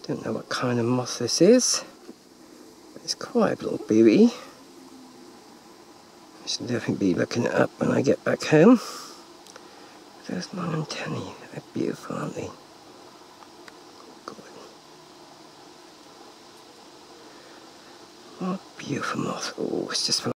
Don't know what kind of moth this is, but it's quite a little beauty. I should definitely be looking it up when I get back home. Those long antennae, they're beautiful, aren't they? Good. What a beautiful moth. Oh, it's just